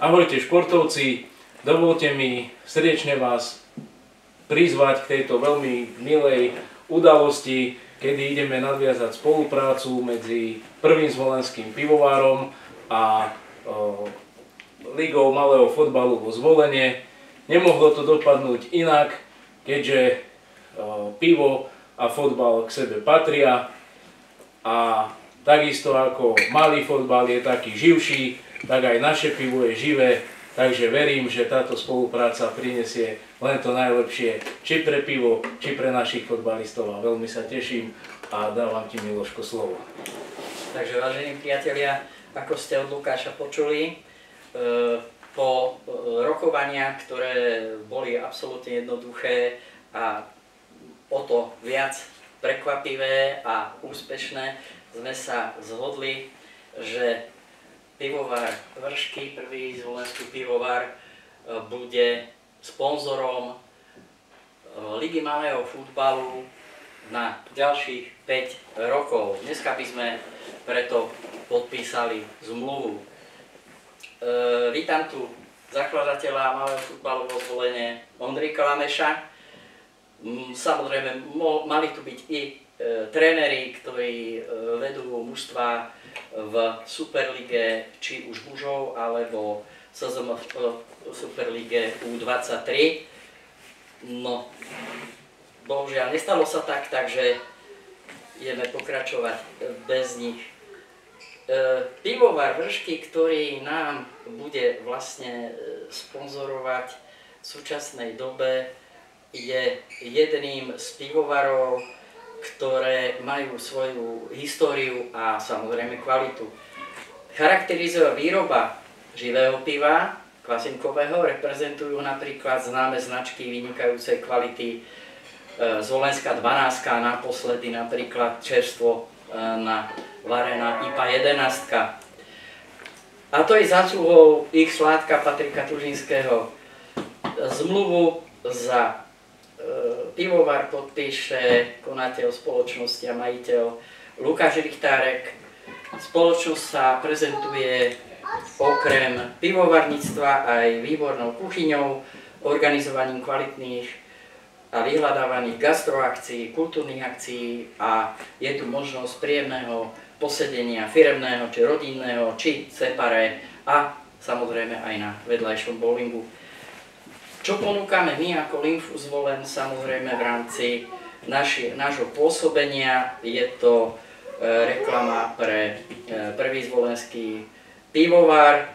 Ahojte športovci, dovolte mi srdečne vás prizvať k tejto veľmi milej udalosti, kedy ideme nadviazať spoluprácu medzi Prvým zvolenským pivovarom a Ligou malého fotbalu vo Zvolene. Nemohlo to dopadnúť inak, keďže pivo a fotbal k sebe patria a takisto ako malý fotbal je taký živší, tak aj naše pivo je živé, takže verím, že táto spolupráca prinesie len to najlepšie, či pre pivo, či pre našich fotbalistov a veľmi sa teším a dávam ti, Miloško, slovo. Takže vážení priatelia, ako ste od Lukáša počuli, po rokovaniach, ktoré boli absolútne jednoduché a o to viac prekvapivé a úspešné, sme sa zhodli, že pivovar Vršky, Prvý zvolenský pivovar, bude sponzorom Ligy malého futbalu na ďalších 5 rokov. Dneska by sme preto podpísali zmluvu. Vítam tu zakladateľa malého futbalu vo Zvolene Ondrejka Lameša. Samozrejme, mali tu byť i tréneri, ktorí vedú mužstva v Superlige, či už mužov, alebo SZMF Superlige U23. No, bohužiaľ nestalo sa tak, takže ideme pokračovať bez nich. Pivovar Vršky, ktorý nám bude vlastne sponzorovať v súčasnej dobe, je jedným z pivovarov, ktoré majú svoju históriu a samozrejme kvalitu. Charakterizuje výroba živého piva, kvasinkového, reprezentujú napríklad známe značky vynikajúcej kvality Zvolenská 12, naposledy napríklad čerstvo varená IPA 11. A to je zásluhou ich sládka Patrika Tužinského. Zmluvu za pivovar podpíše konateľ spoločnosti a majiteľ Lukáš Richtárek. Spoločnosť sa prezentuje okrem pivovarníctva aj výbornou kuchyňou, organizovaním kvalitných a vyhľadávaných gastroakcií, kultúrnych akcií a je tu možnosť príjemného posedenia firemného, či rodinného, či separé a samozrejme aj na vedľajšom bowlingu. Čo ponúkame my ako Linfu Zvolen, samozrejme v rámci nášho pôsobenia, je to reklama pre Prvý zvolenský pivovar,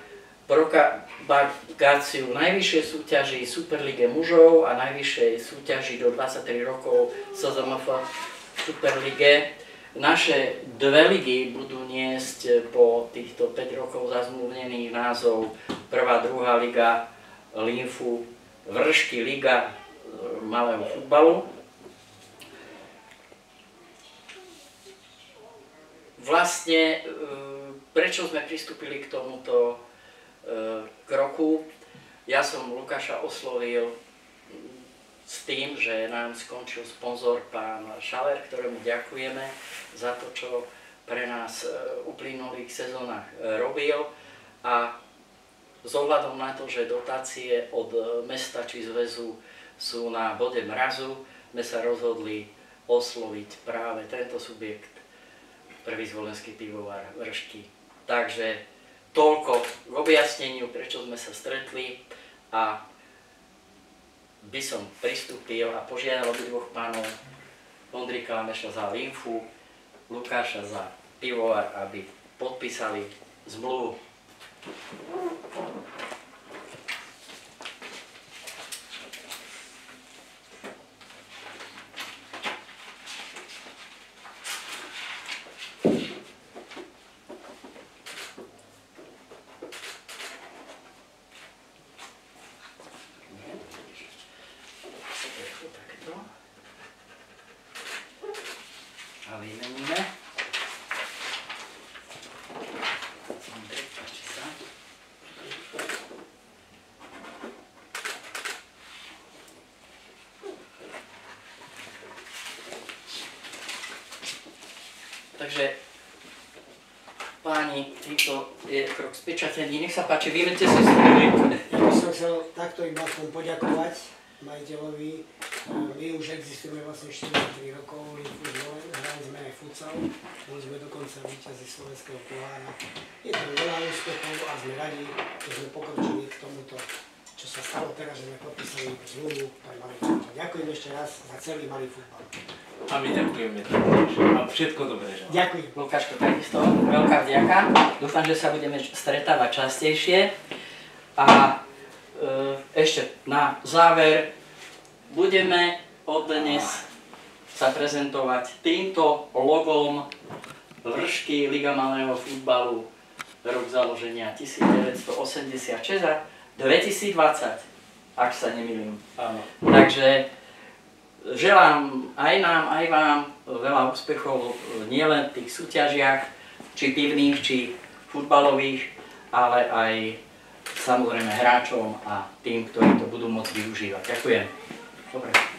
propagáciu najvyššej súťaži Superlige mužov a najvyššej súťaži do 23 rokov SZMF Superlige. Naše dve ligy budú niesť po týchto 5 rokov zazmluvnený názov prvá, druhá liga Linfu Vršky, Liga malého futbalu. Vlastne, prečo sme pristúpili k tomuto kroku? Ja som Lukáša oslovil s tým, že nám skončil sponzor pán Šaler, ktorému ďakujeme za to, čo pre nás v uplynulých sezónach robil. A s ohľadom na to, že dotácie od mesta či zväzu sú na bode mrazu, sme sa rozhodli osloviť práve tento subjekt, Prvý zvolenský pivovar Vršky. Takže toľko k objasneniu, prečo sme sa stretli a by som pristúpil a požiadal obidvoch pánov, Ondrejka Lameša za Linfu, Lukáša za pivovar, aby podpísali zmluvu. A vymeníme. Takže páni, týmto je krok spečatený. Nech sa páči, vyjmete si svoj. Ja by som chcel takto iba aspoň poďakovať majiteľovi. My už existujeme vlastne 43 rokov v futbole, hrali sme aj futsal, boli sme dokonca víťazi slovenského pohára. Je tam veľa úspechov a sme radi, že sme pokročili k tomuto, čo sa stalo teraz, že sme podpísali zmluvu pre malý futbal. Ďakujem ešte raz za celý malý futbal. A my ďakujeme taktiež. A všetko dobré želám. Ďakujem. Lukáško, takisto veľká vďaka. Dúfam, že sa budeme stretávať častejšie. A ešte na záver budeme od dnes sa prezentovať týmto logom Vršky Liga malého futbalu, rok založenia 1986 a 2020, ak sa nemýlim. Áno. Takže želám aj nám, aj vám veľa úspechov nielen v tých súťažiach, či pivných, či futbalových, ale aj samozrejme hráčom a tým, ktorí to budú môcť využívať. Ďakujem. Dobre.